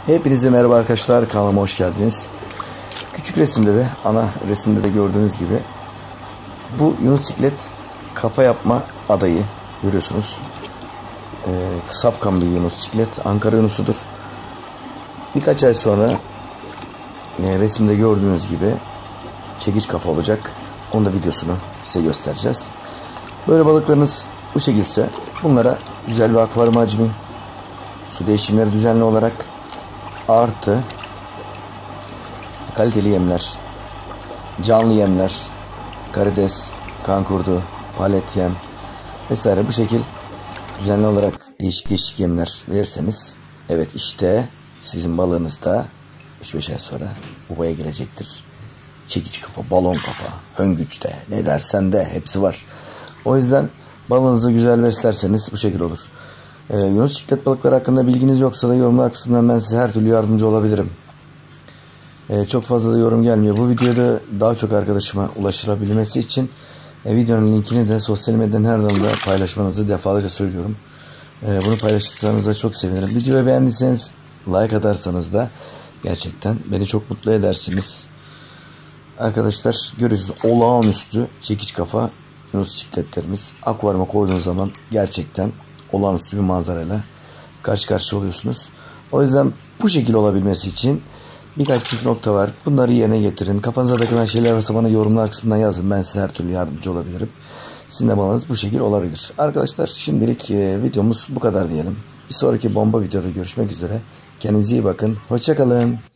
Hepinize merhaba arkadaşlar, kanalıma hoş geldiniz. Küçük resimde de, ana resimde de gördüğünüz gibi bu Yunus Ciklet kafa yapma adayı görüyorsunuz. Safkan bir Yunus Ciklet, Ankara Yunus'udur. Birkaç ay sonra resimde gördüğünüz gibi çekiç kafa olacak. Onun da videosunu size göstereceğiz. Böyle balıklarınız bu şekilse bunlara güzel bir akvaryum hacmi, su değişimleri düzenli olarak artı kaliteli yemler, canlı yemler, karides, kankurdu, palet yem vesaire bu şekil düzenli olarak değişik yemler verirseniz, evet işte sizin balığınız da 3-5 ay sonra ubaya girecektir. Çekiç kafa, balon kafa, höngüçte, ne dersen de hepsi var. O yüzden balığınızı güzel beslerseniz bu şekil olur. Yunus Ciklet balıkları hakkında bilginiz yoksa da yorumlar kısmından ben size her türlü yardımcı olabilirim. Çok fazla da yorum gelmiyor. Bu videoda daha çok arkadaşıma ulaşılabilmesi için videonun linkini de sosyal medyanın her dalında paylaşmanızı defalarca söylüyorum. Bunu paylaşırsanız da çok sevinirim. Videoyu beğendiyseniz like atarsanız da gerçekten beni çok mutlu edersiniz. Arkadaşlar görüyorsunuz, olağanüstü çekiç kafa Yunus Cikletlerimiz. Akvaryuma koyduğunuz zaman gerçekten olağanüstü bir manzarayla karşı karşıya oluyorsunuz. O yüzden bu şekil olabilmesi için birkaç püf nokta var. Bunları yerine getirin. Kafanıza takılan şeyler varsa bana yorumlar kısmından yazın. Ben size her türlü yardımcı olabilirim. Sizin de balığınız bu şekil olabilir. Arkadaşlar şimdilik videomuz bu kadar diyelim. Bir sonraki bomba videoda görüşmek üzere. Kendinize iyi bakın. Hoşça kalın.